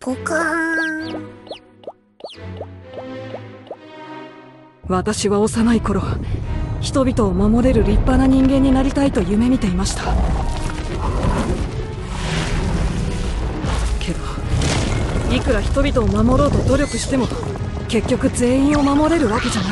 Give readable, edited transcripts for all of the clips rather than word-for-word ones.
ポカーン。 私は幼い頃、人々を守れる立派な人間になりたいと夢見ていました。けどいくら人々を守ろうと努力しても結局全員を守れるわけじゃない。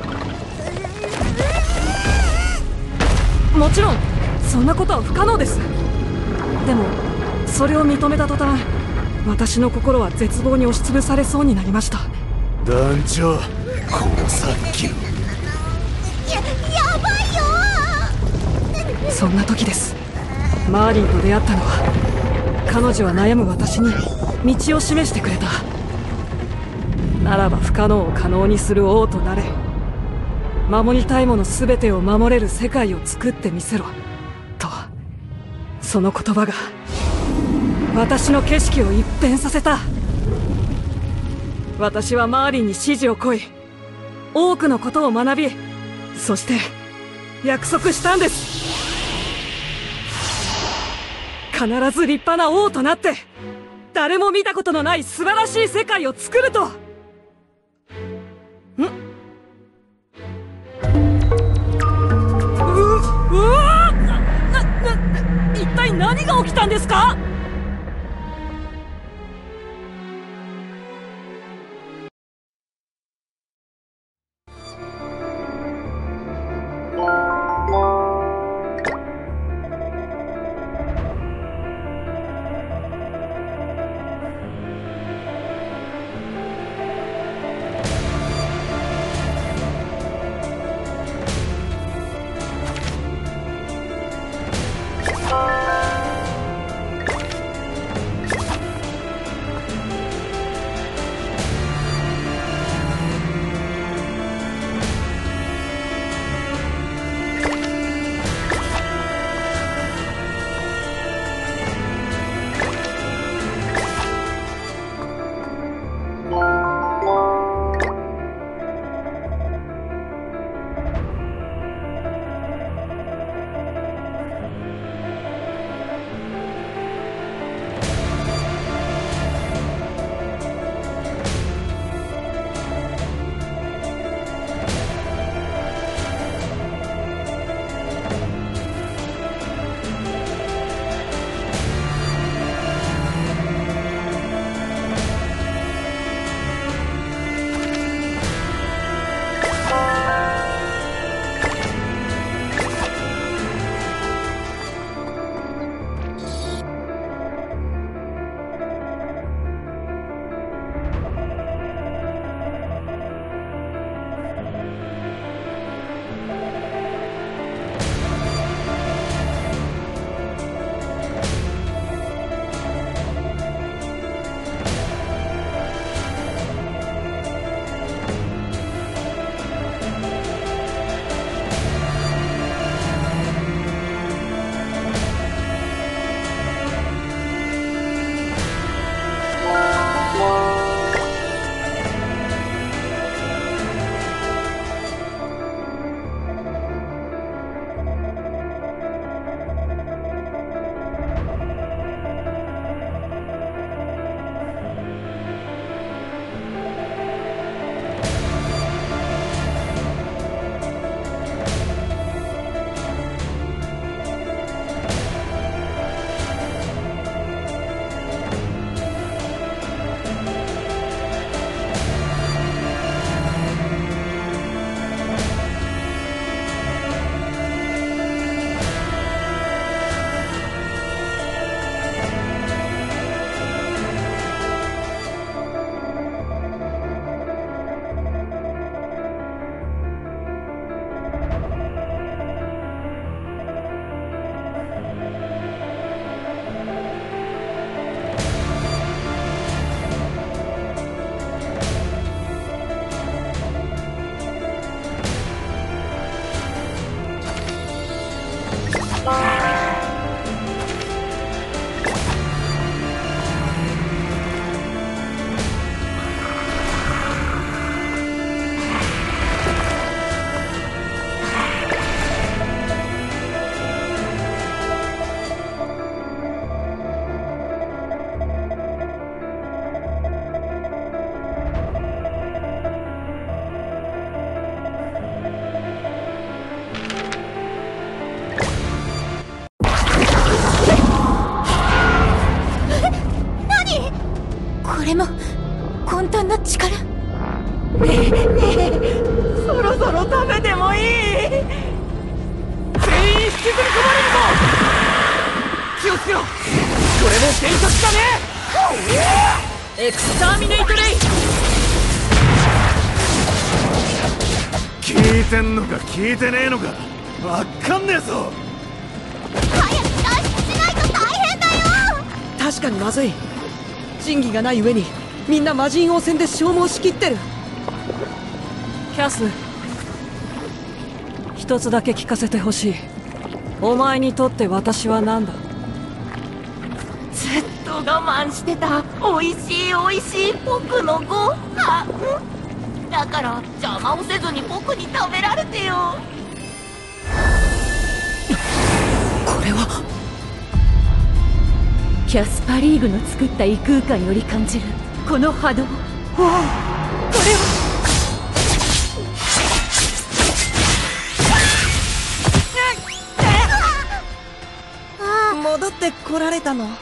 もちろんそんなことは不可能です。でもそれを認めた途端、私の心は絶望に押しつぶされそうになりました。 団長、このさっきのやばいよ。 そんな時です。マーリンと出会ったのは、彼女は悩む私に道を示してくれた。ならば不可能を可能にする王となれ。守りたいもの全てを守れる世界を作ってみせろと。その言葉が私の景色を一変させた。私はマーリンに指示を請い、多くのことを学び、そして約束したんです。必ず立派な王となって、誰も見たことのない素晴らしい世界を作ると。うわー！一体何が起きたんですか？ ろ。これで幻覚だね。エクスターミネイトレイ。 聞いてんのか聞いてねえのかわかんねえぞ。 早く脱出しないと大変だよ。 確かにまずい。神器がない上にみんな魔人王戦で消耗しきってる。キャス、一つだけ聞かせてほしい。お前にとって私は何だ？ ずっと我慢してた美味しい美味しい僕のご飯だから、邪魔をせずに僕に食べられてよ。 これはキャスパリーグの作った異空間より感じるこの波動。わあ、これは戻ってこられたの？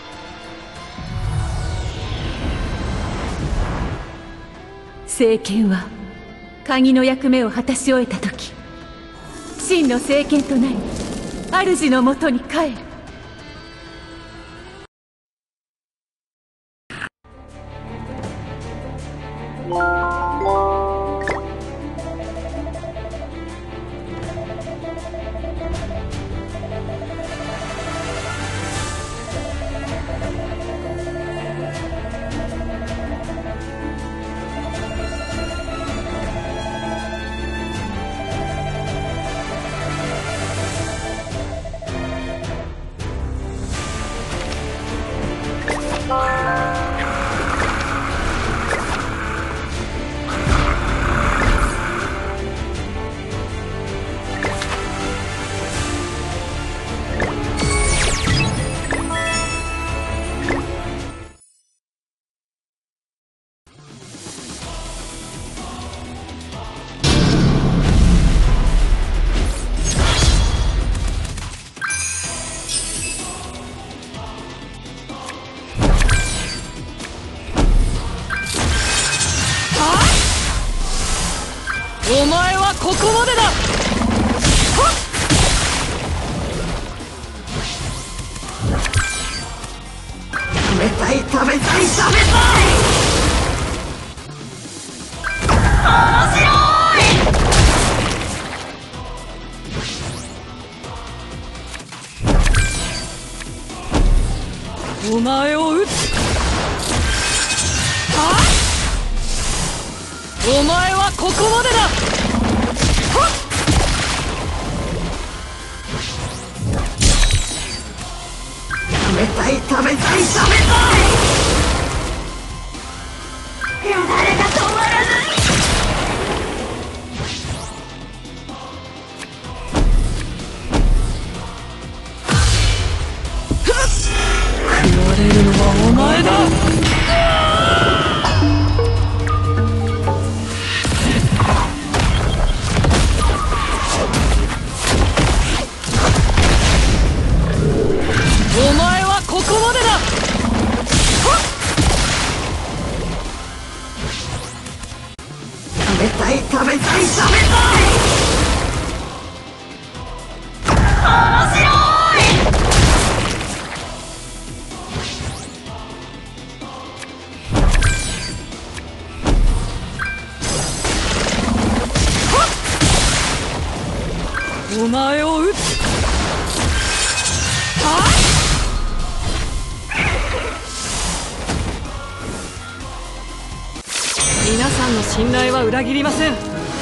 政権は鍵の役目を果たし終えた時、真の政権となり主のもとに帰る。 お前はここまでだ。 食べたい食べたい食べたい。面白い。 お前を撃つ。お前はここまでだ。 食べたい食べたい食べたい。よだれが止まらない。 食われるのはお前だ。お前はここまでだ。 食べたい食べたい食べたい。面白い。 お前を撃つ。皆さんの信頼は裏切りません。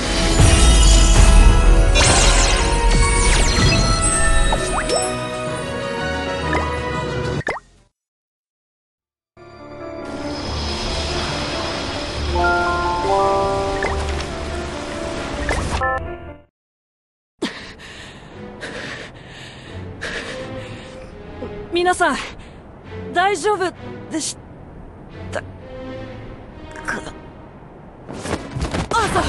皆さん大丈夫でしたか？アーサ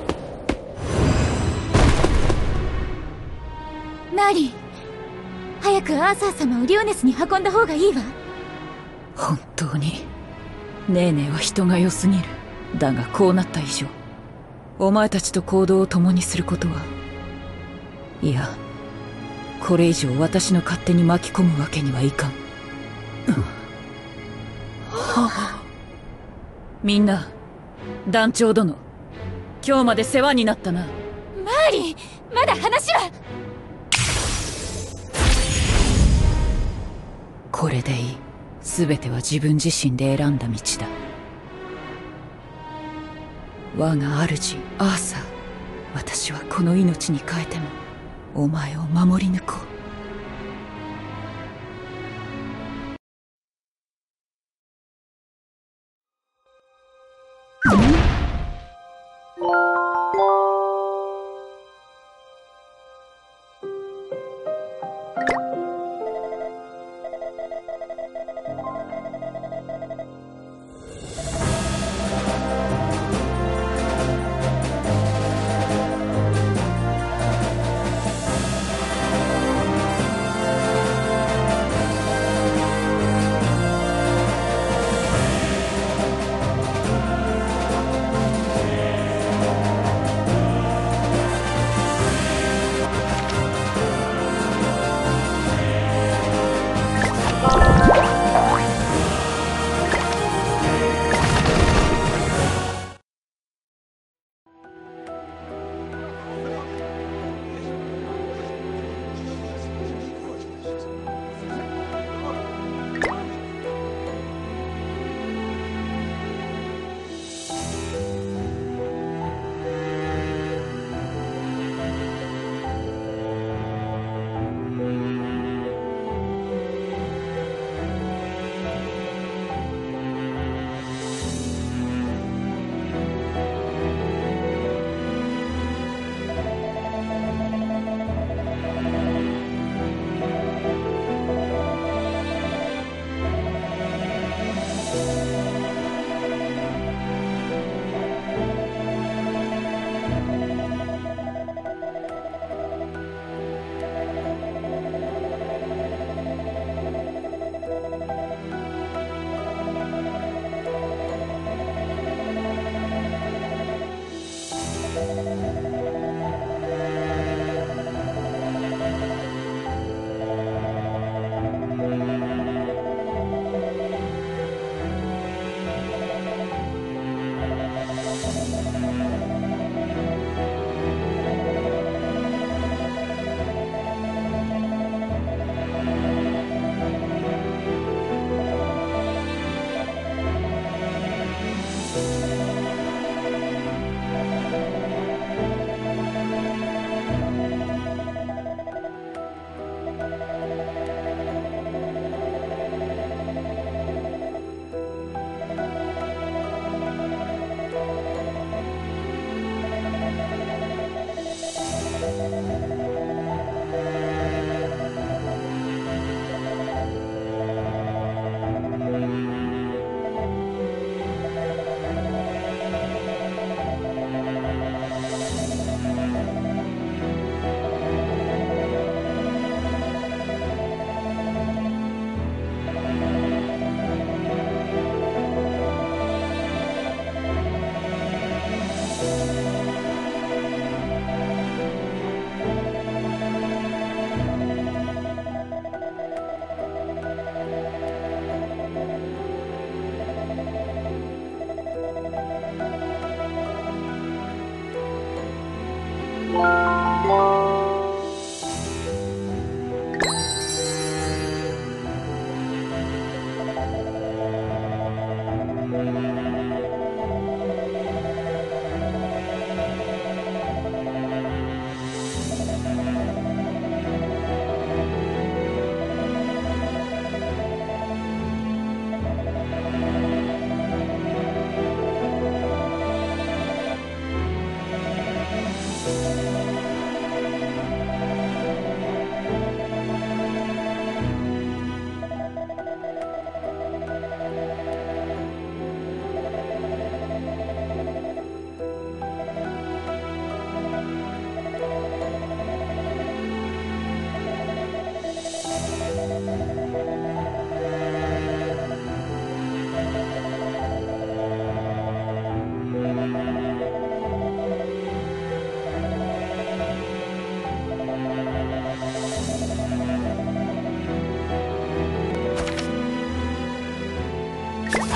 マリー、早くアーサー様をリオネスに運んだ方がいいわ。 本当にネーネーは人が良すぎる。だがこうなった以上、お前たちと行動を共にすることは、いや、これ以上私の勝手に巻き込むわけにはいかん。 みんな、団長殿、今日まで世話になったな。 マーリン、まだ話は。 これでいい。全ては自分自身で選んだ道だ。我が主アーサー、私はこの命に変えてもお前を守り抜こう。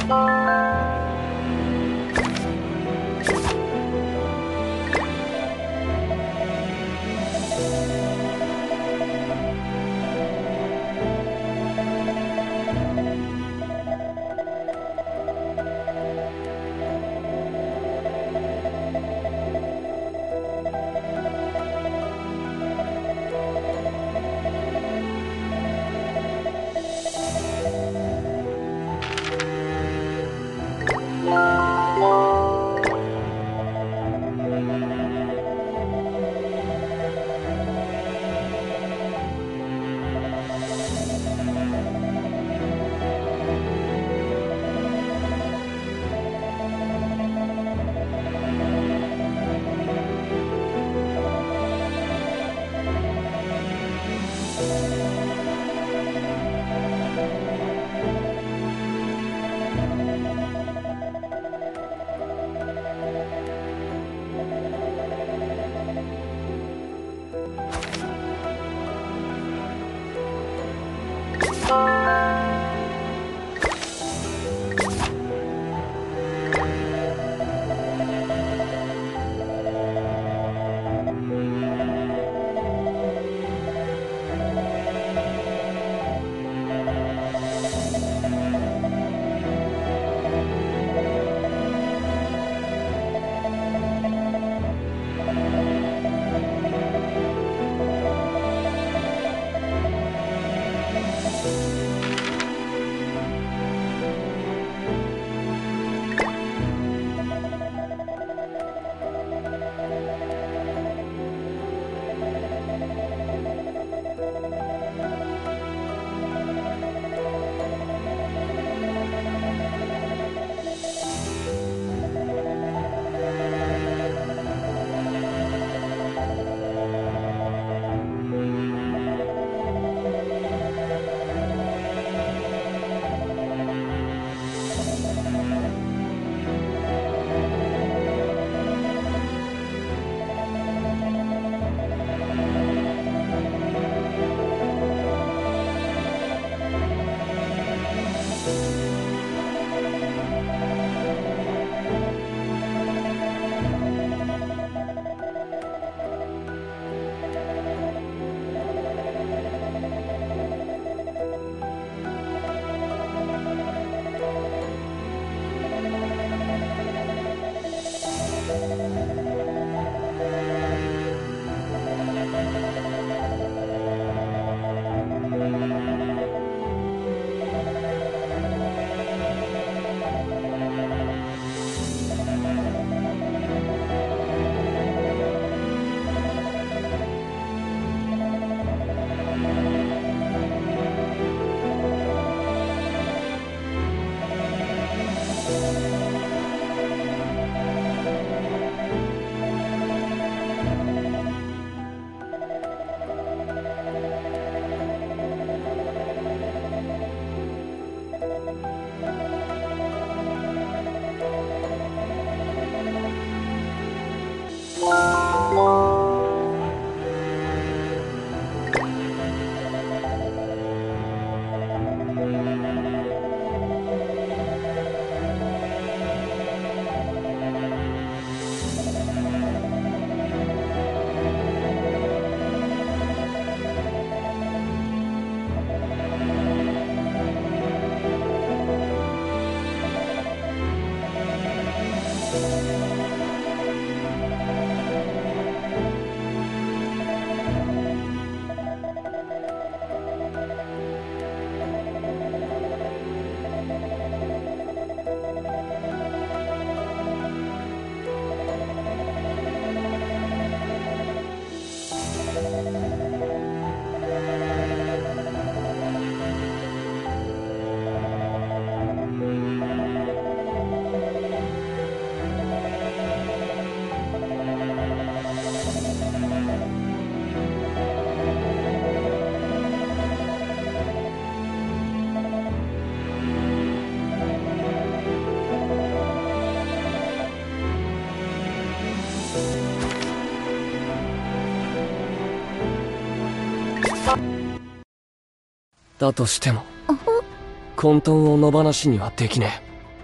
だとしても混沌を野放しにはできね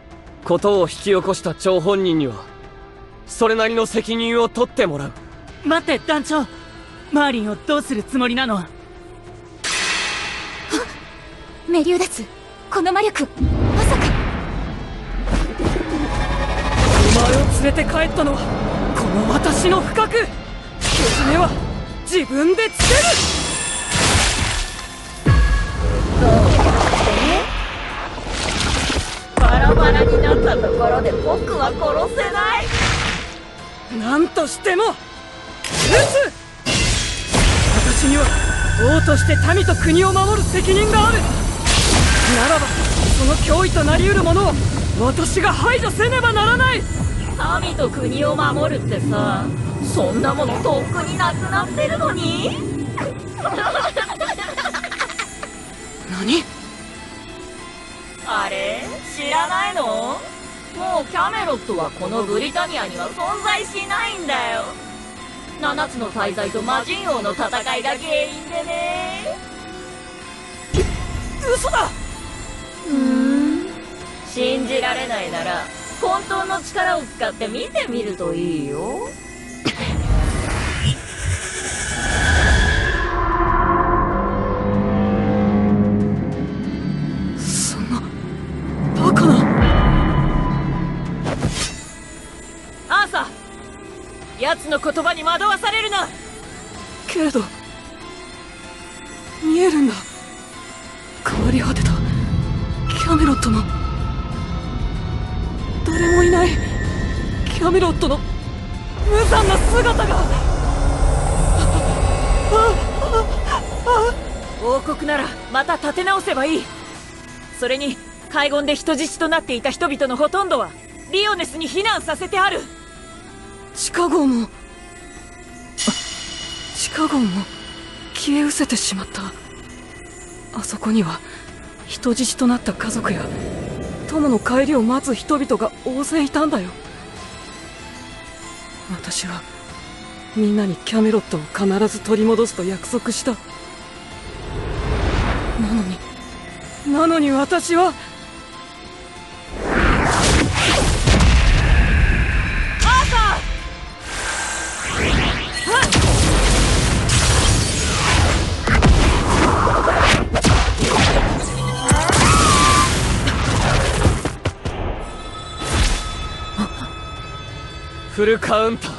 ことを引き起こした張本人にはそれなりの責任を取ってもらう。 待って団長、マーリンをどうするつもりなの？ メリオダス、この魔力まさか。 お前を連れて帰ったのはこの私の不覚。けじめは自分でつける。 バラバラになったところで僕は殺せない。 何としても撃つ。私には王として民と国を守る責任がある。ならばその脅威となり得るものを私が排除せねばならない。 民と国を守るってさ、そんなものとっくになくなってるのに。 何？ あれ知らないの？もうキャメロットはこのブリタニアには存在しないんだよ。7つの大罪と魔人王の戦いが原因でね。 嘘だ。 信じられないなら本当の力を使って見てみるといいよ。 そんなバカな。 アーサー、奴の言葉に惑わされるな。 けれど見えるんだ。変わり果てたキャメロットの、誰もいないキャメロットの無残な姿が。 王国ならまた立て直せばいい。それに海軍で人質となっていた人々のほとんどはリオネスに避難させてある。 地下壕も消え失せてしまった。あそこには人質となった家族や友の帰りを待つ人々が大勢いたんだよ。私はみんなにキャメロットを必ず取り戻すと約束した。なのに私は。 フルカウンター。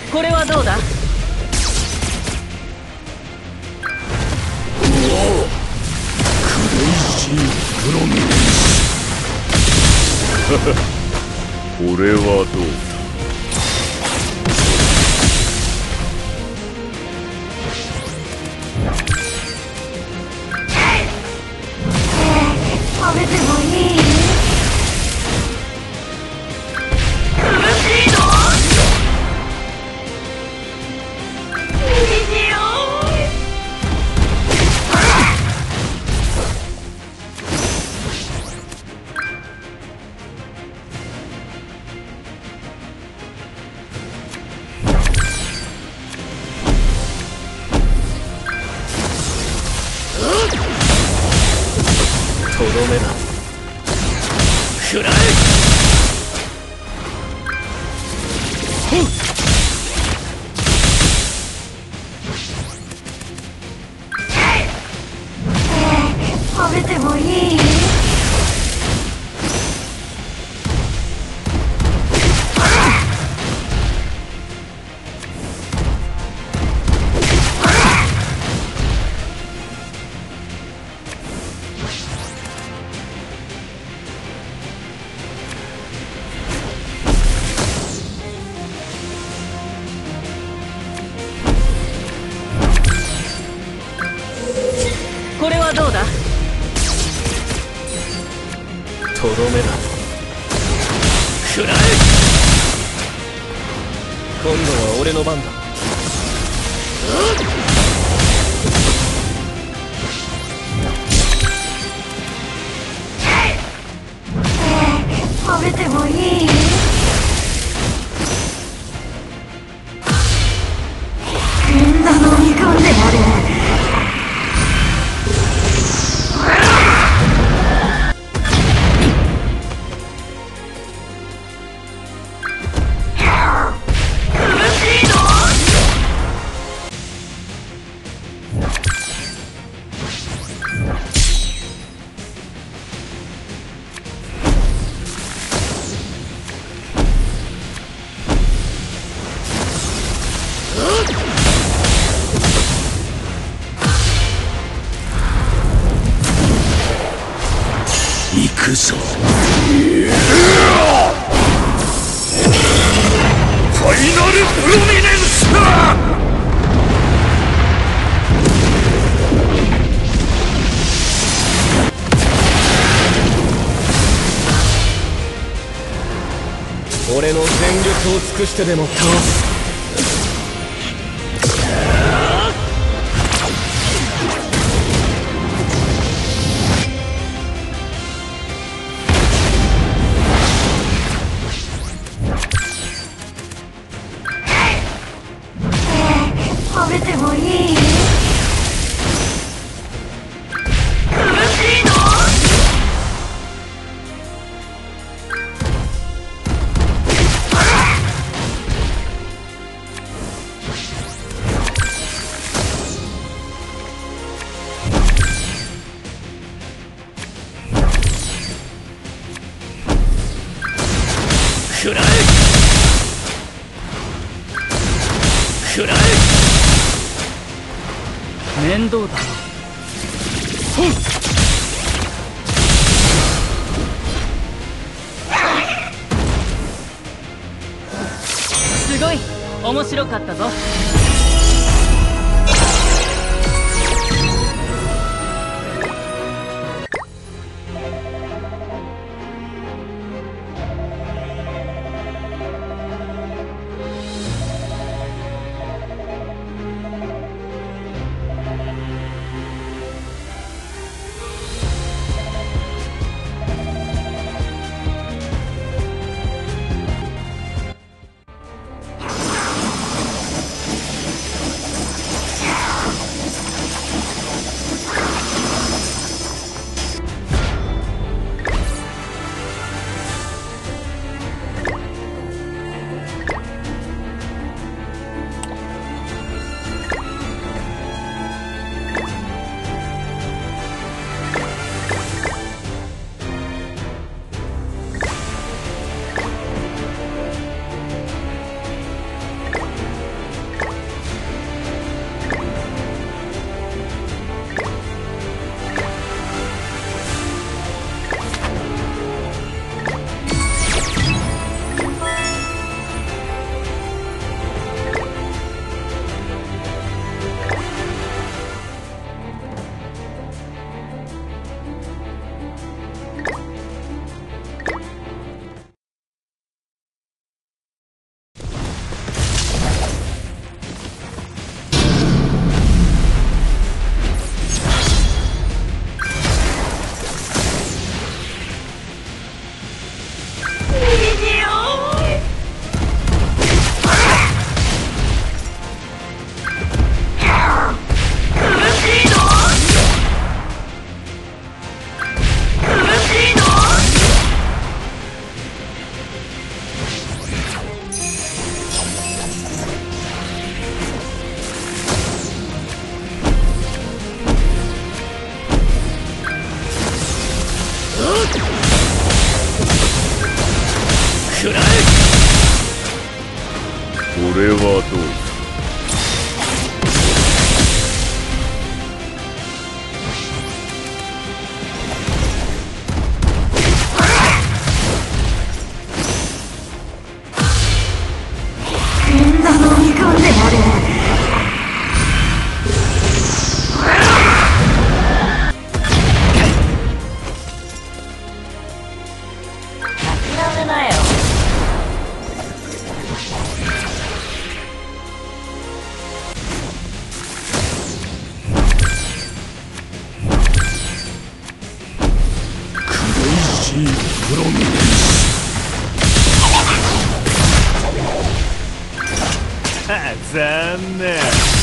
これはどうだ。 これはどうだ。 食べてもいい？ とどめだ。食らえ。 食べてもいい？ これはどうだ。 とどめだ。食らえ。今度は俺の番だ。 食べてもいい？みんな飲み込んでやる。 行くぞ。ファイナルプロミネンスだ。 俺の全力を尽くしてでも倒す。 食べてもいい？ 食らえ。食らえ。 面倒だろ。すごい面白かったぞ。 食らえ。 これはどうだ。 んだ飲み込んでやる。 諦めなよ。 残念。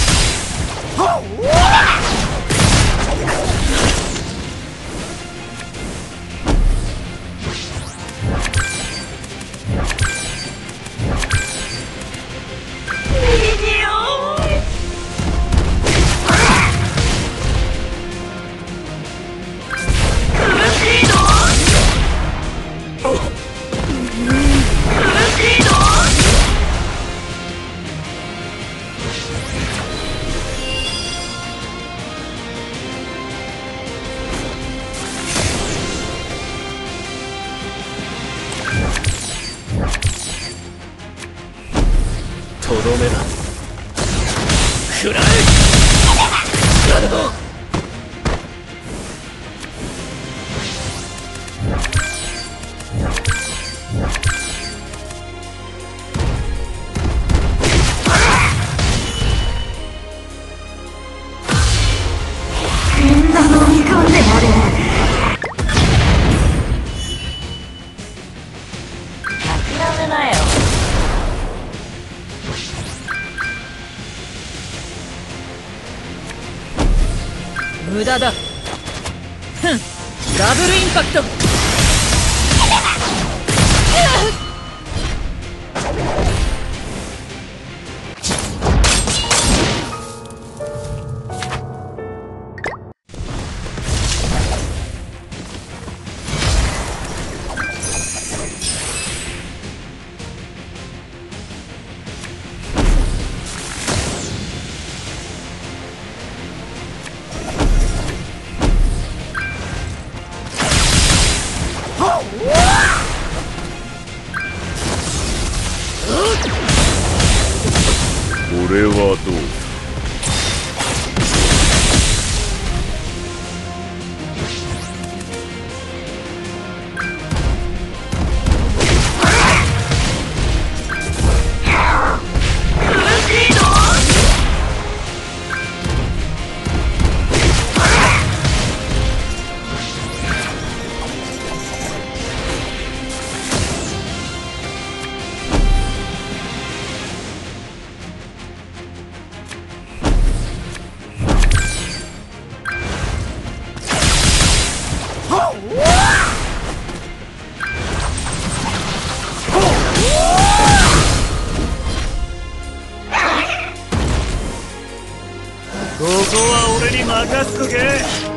とどめだ。食らえ。 んだ飲み込んでやる。 諦めなよ。 無駄だ。ふん、ダブルインパクト。 これはどうだ。ここは俺に任せとけ。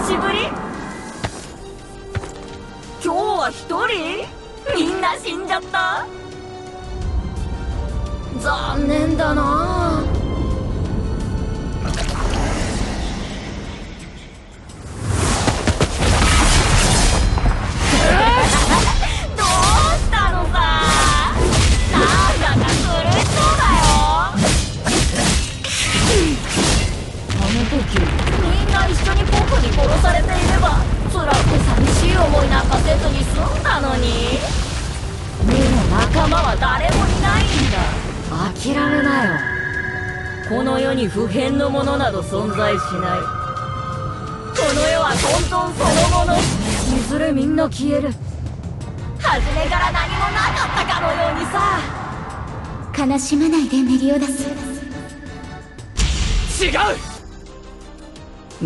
しぶり？今日は一人？みんな死んじゃった？残念だな。どうしたのさ。なんだか苦しそうだよ。あの時みんな一緒に僕に殺されていれば辛くて寂しい思いなんかせずに済んだのに。でも仲間は誰もいないんだ。諦めなよ。この世に不変のものなど存在しない。この世は混沌そのもの。いずれみんな消える。初めから何もなかったかのようにさ。 悲しまないでメリオダス。 違う。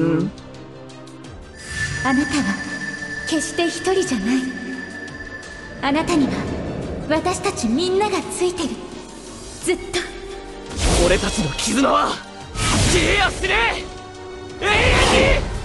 あなたは決して一人じゃない。あなたには私たちみんながついてる。ずっと。 俺たちの絆は消えやしねえ。永遠に。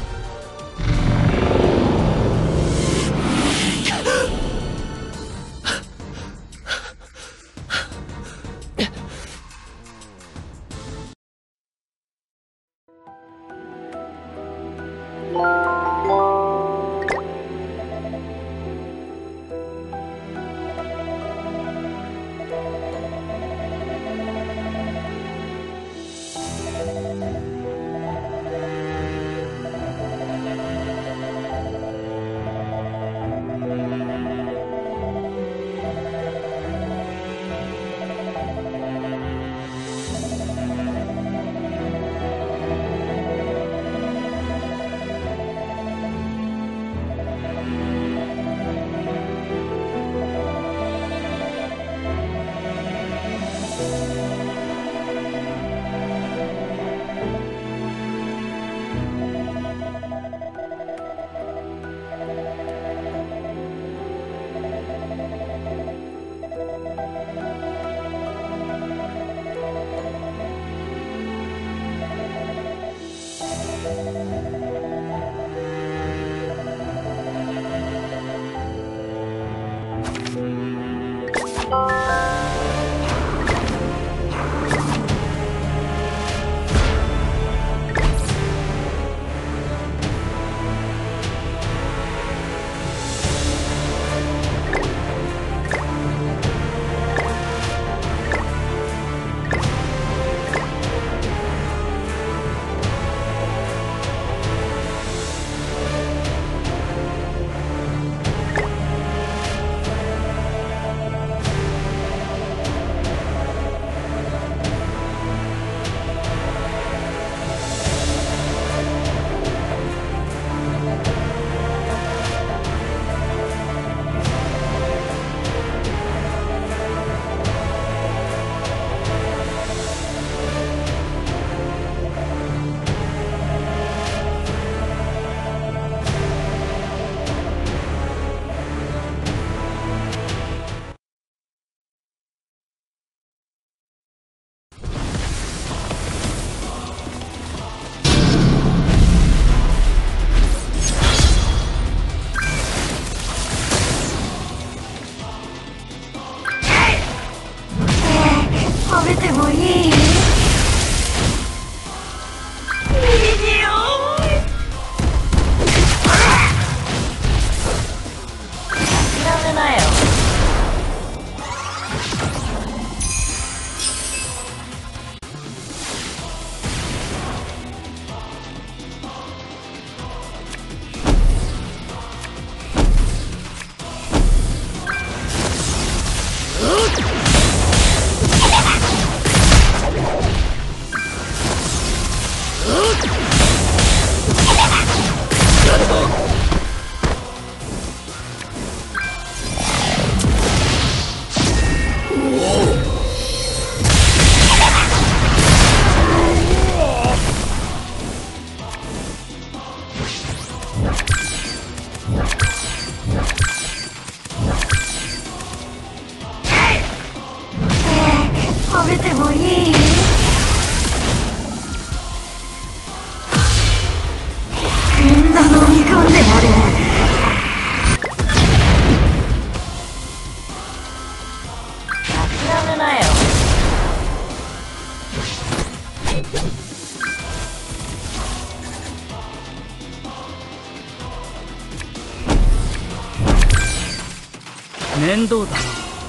面倒だな。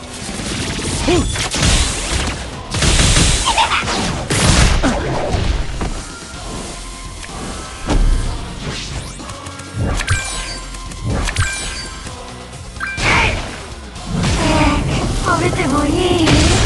食べてもいい？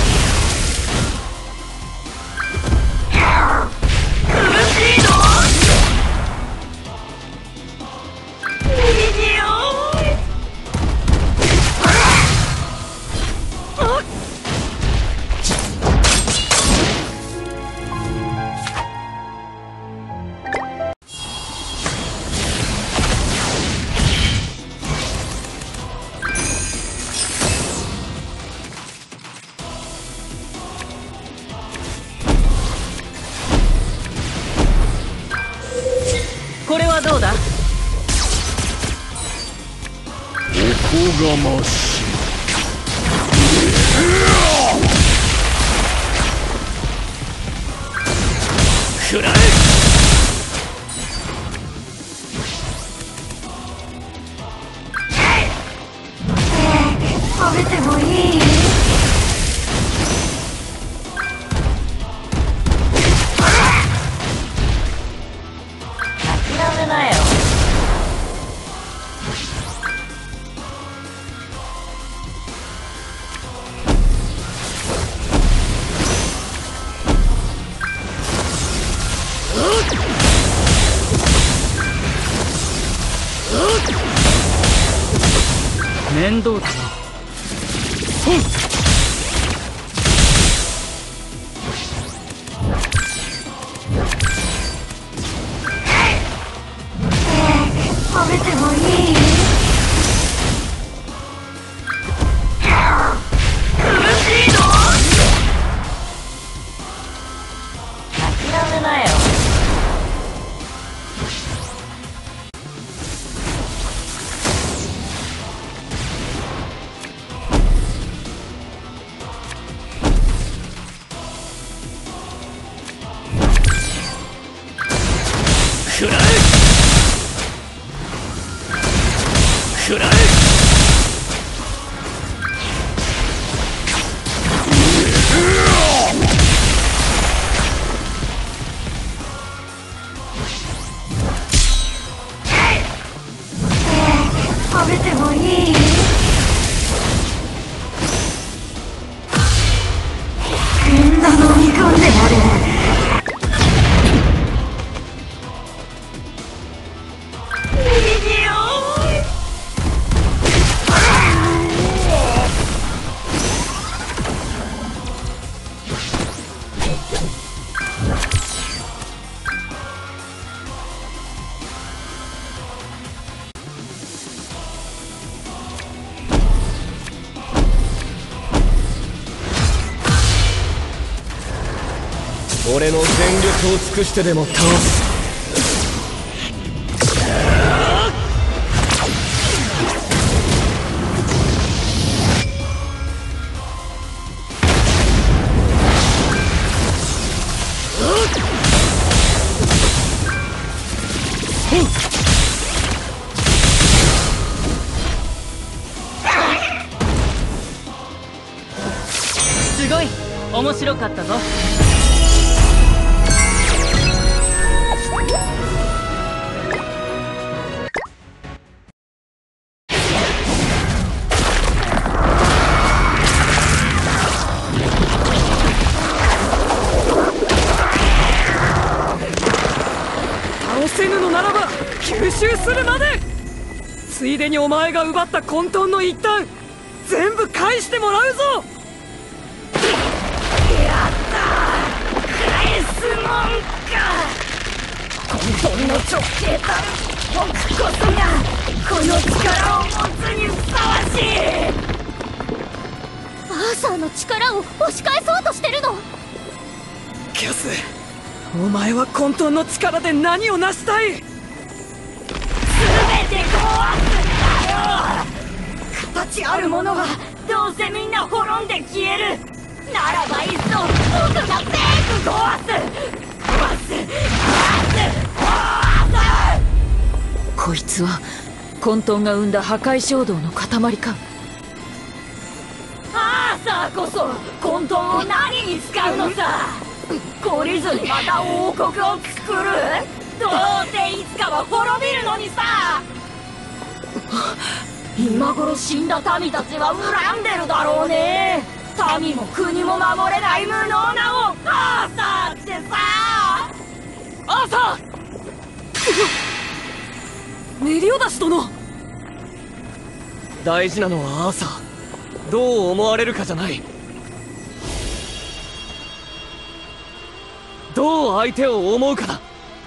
これはどうだ？ おこがましい。 食らえ。 食べてもいい？ 諦めなよ。 面倒だな。 食べてもいい？ 諦めなよ。 食らえ。食らえ。 食べてもいい？みんな飲み込んでやる。 俺の全力を尽くしてでも倒す。 すごい面白かったぞ。 倒せぬのならば吸収するまで。ついでにお前が奪った混沌の一端全部返してもらうぞ。 返すもんか。混沌の直径たる僕こそがこの力を持つにふさわしい。 アーサーの力を押し返そうとしてるの？ キャス、お前は混沌の力で何を成したい？ 全て壊すんだよ。形あるものはどうせみんな滅んで消える。ならばいっそ僕が全部壊す。 こいつは混沌が生んだ破壊衝動の塊か。 こそ混沌を何に使うのさ。懲りずにまた王国を作る。どうせいつかは滅びるのにさ。今頃死んだ民たちは恨んでるだろうね。民も国も守れない無能な王アーサーってさ。 アーサーメリオダス殿。 大事なのはアーサーどう思われるかじゃない。どう相手を思うかだ。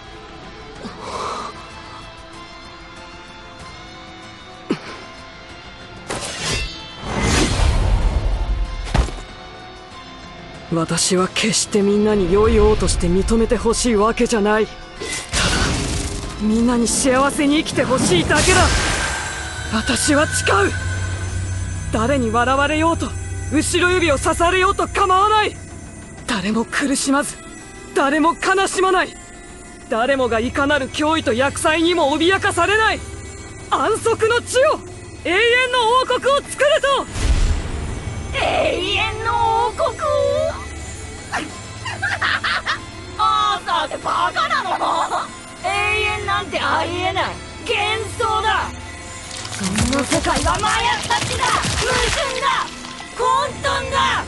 私は決してみんなに良い王として認めてほしいわけじゃない。ただみんなに幸せに生きてほしいだけだ。私は誓う。誰に笑われようと後ろ指を刺されようと構わない。誰も苦しまず誰も悲しまない。誰もがいかなる脅威と厄災にも脅かされない安息の地を、永遠の王国を作れと。 永遠の王国をアーサーってバカなの。永遠なんてありえない。幻想だ。そんな世界はまやかしだ。矛盾だ。混沌だ。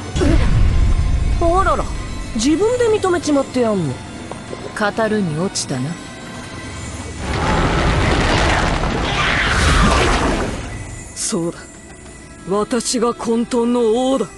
あらら、自分で認めちまってやんの。 語るに落ちたな。 そうだ、私が混沌の王だ。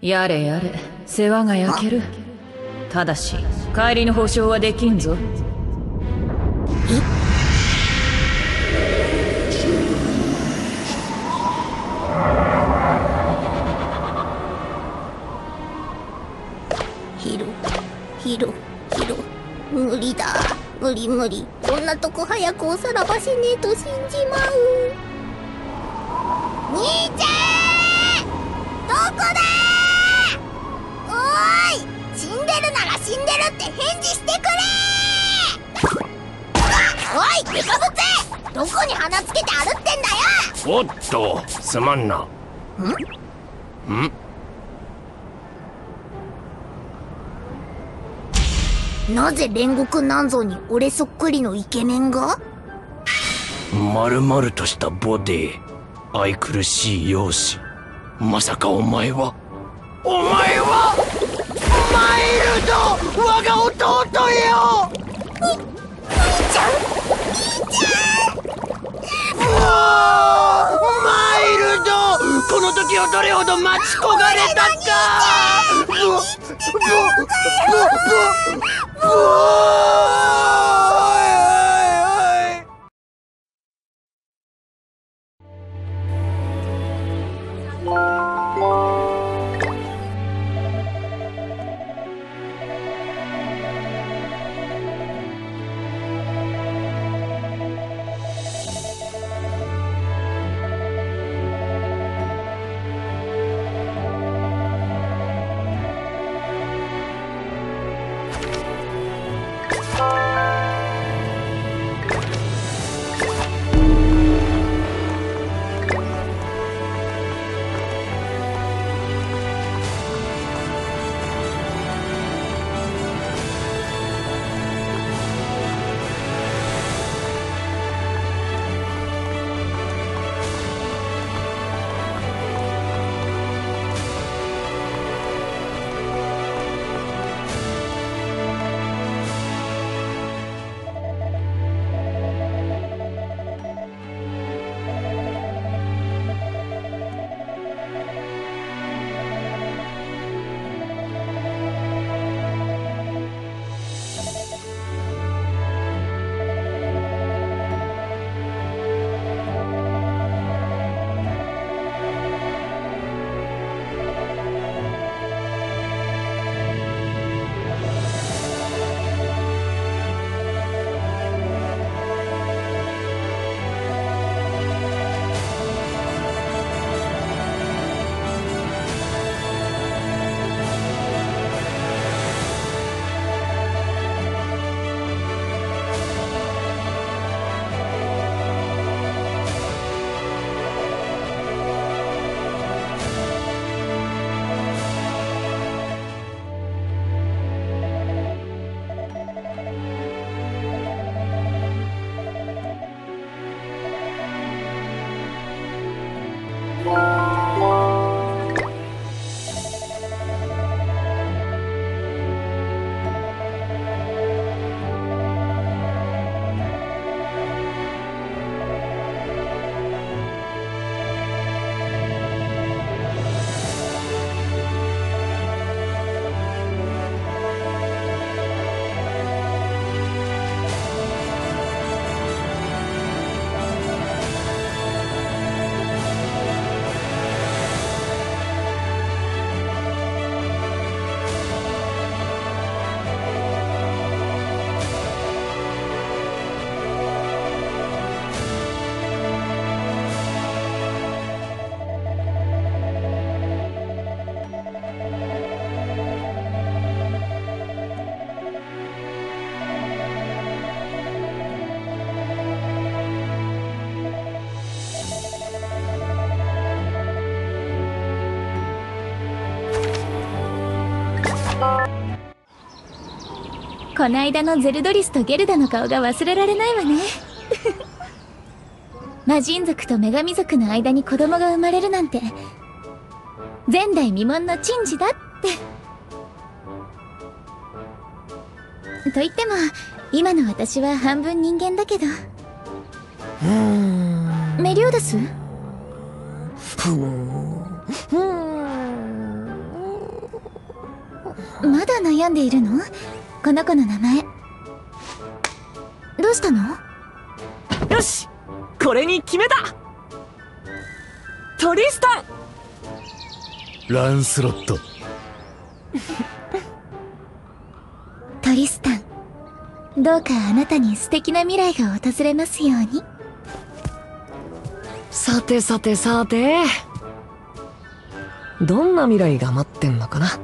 やれやれ、世話が焼ける。ただし帰りの保証はできんぞ。 ヒロ無理だ。無理こんなとこ早くおさらばしねえと死んじまう。兄ちゃんどこだー。おーい、死んでるなら死んでるって返事してくれー。おいデカブツ、どこに鼻つけて歩ってんだよ。 おっと、すまんな。んなぜ煉獄なんぞに俺そっくりのイケメンが。 丸々としたボディ、愛くるしい容姿。まさかお前はマイルド、我が弟よ。 兄ちゃんマイルド、この時をどれほど待ち焦がれたか。 こないだのゼルドリスとゲルダの顔が忘れられないわね魔人族と女神族の間に子供が生まれるなんて前代未聞の珍事だってと言っても今の私は半分人間だけどメリオダスまだ悩んでいるの？この子の名前。どうしたの？ よし、これに決めた。トリスタン。 ランスロット。 トリスタン、どうかあなたに素敵な未来が訪れますように。 さてさてさて、どんな未来が待ってんのかな。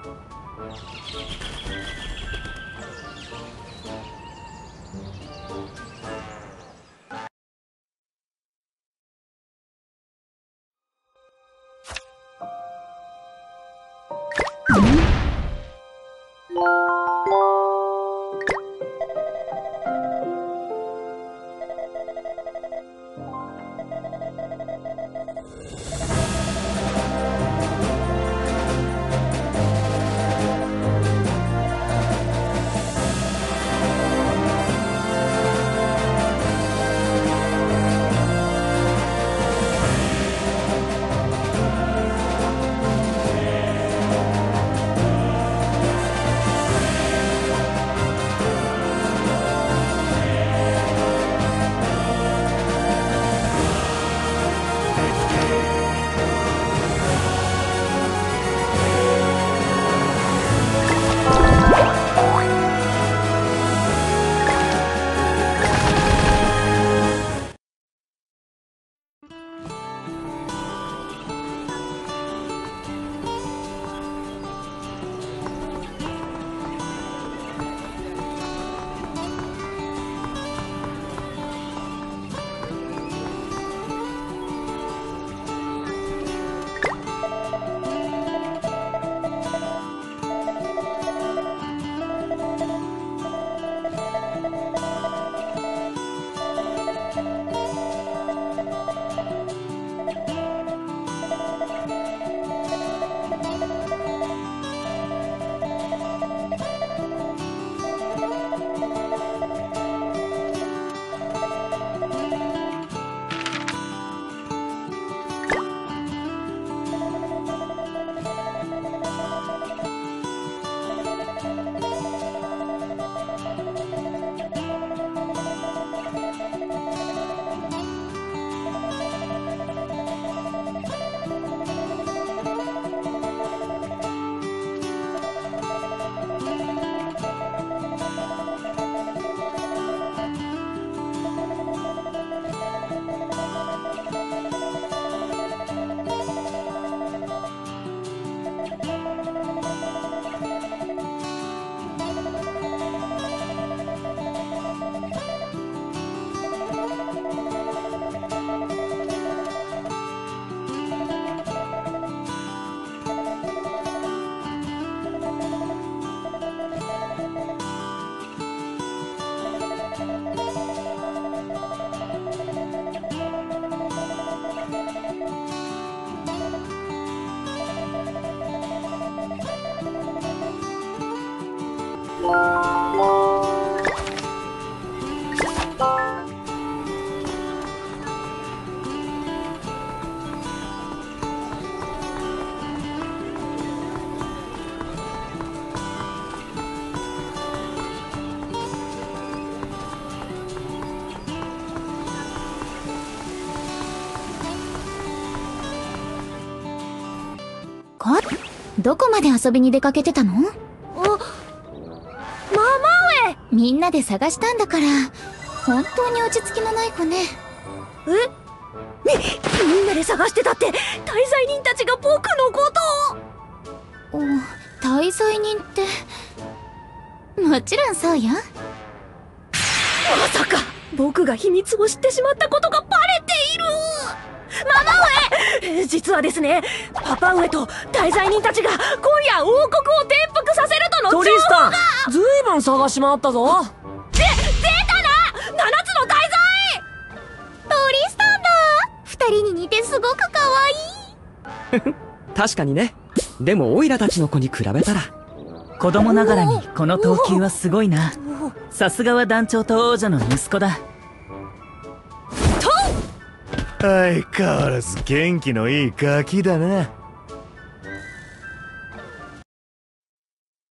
どこまで遊びに出かけてたの？ママ上！みんなで探したんだから、本当に落ち着きのない子ね。 みんなで探してたって、滞在人たちが僕のことを。 滞在人って、もちろんそうよ。 まさか僕が秘密を知ってしまったことがバレている。ママ上、実はですね、パパ上と滞在人たちが今夜王国を転覆させるとの情報が。 トリスタン、ずいぶん探し回ったぞ。 出たな、7つの滞在。 トリスタンだ。2人に似てすごく可愛い。 確かにね。でもオイラたちの子に比べたら、 子供ながらにこの投球はすごいな。さすがは団長と王女の息子だ。 相変わらず元気のいいガキだな。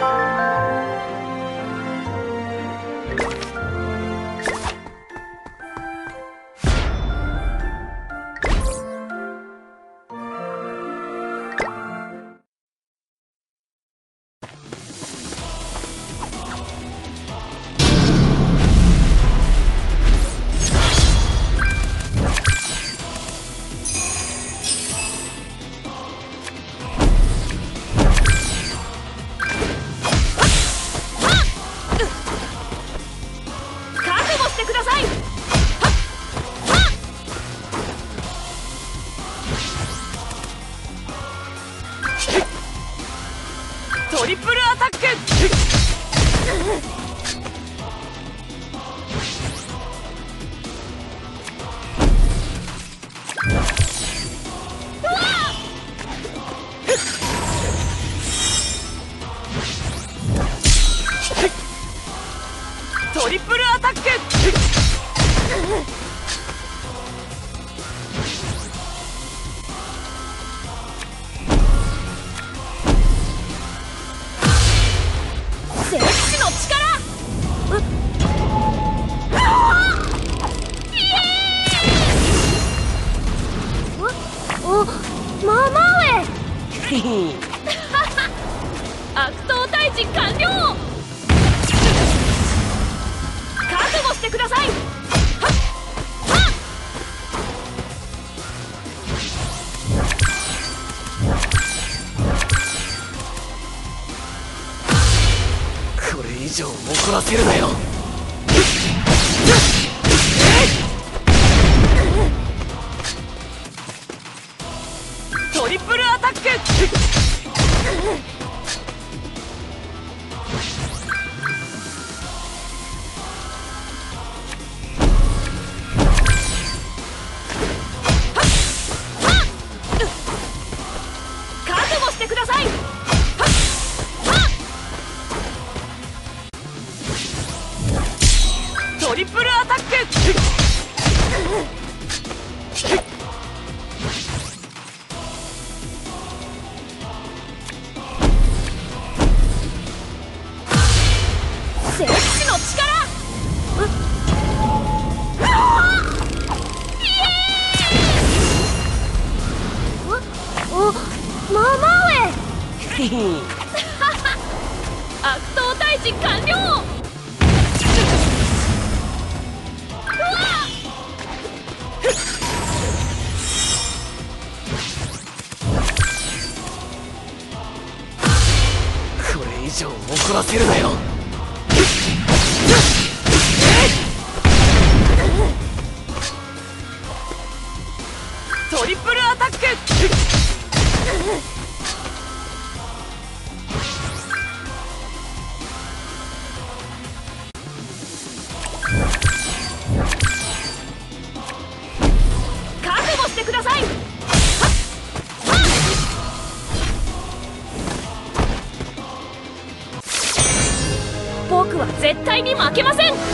トリプルアタック。トリプルアタック。 悪党退治完了。覚悟してください。 これ以上怒らせるなよ。 トリプルアタック。 覚悟してください。 トリプルアタック。 戦士の力。ママ上。悪党退治完了。 これ以上怒らせるなよ。 トリプルアタック。 覚悟してください。僕は絶対に負けません。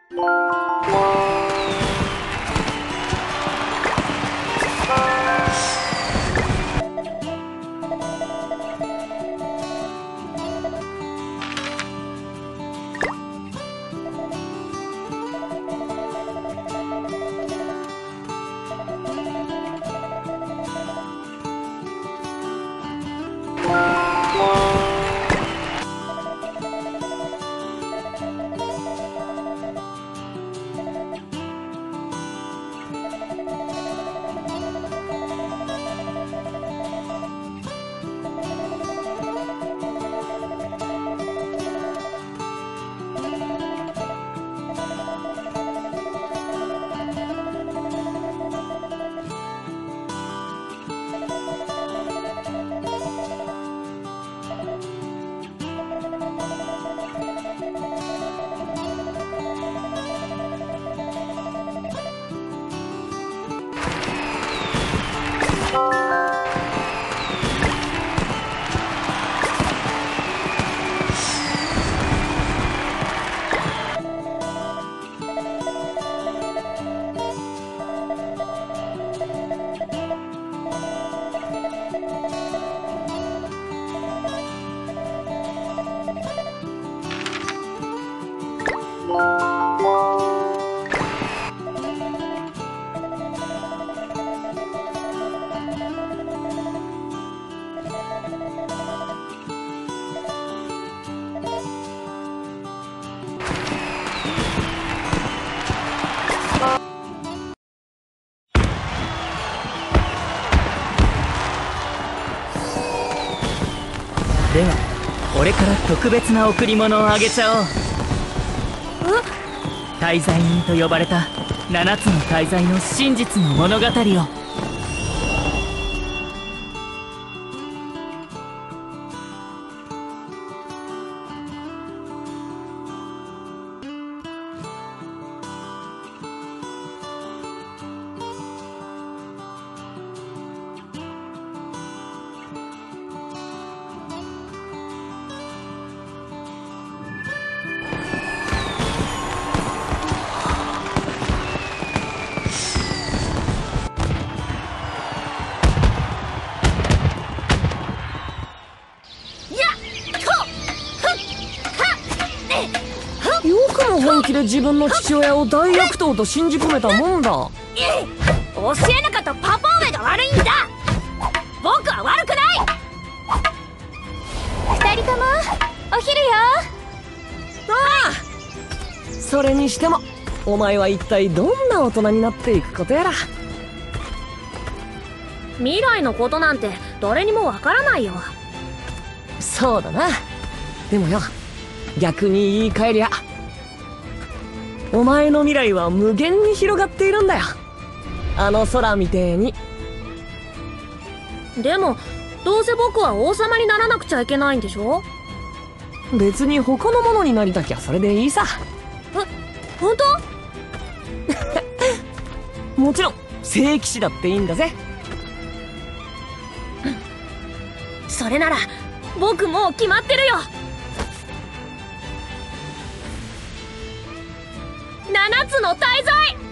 では俺から特別な贈り物をあげちゃおう。大罪人と呼ばれた7つの大罪の真実の物語を。 よくも本気で自分の父親を大悪党と信じ込めたもんだ。 教えなかったパパ上が悪いんだ。僕は悪くない。 二人ともお昼よ。 ああ、それにしてもお前は一体どんな大人になっていくことやら。 未来のことなんて誰にもわからないよ。 そうだな。でもよ、逆に言い換えりゃお前の未来は無限に広がっているんだよ。あの空みてえに。 でもどうせ僕は王様にならなくちゃいけないんでしょ。 別に他のものになりたきゃそれでいいさ。 本当？ もちろん聖騎士だっていいんだぜ。 それなら僕もう決まってるよ。7つの大罪。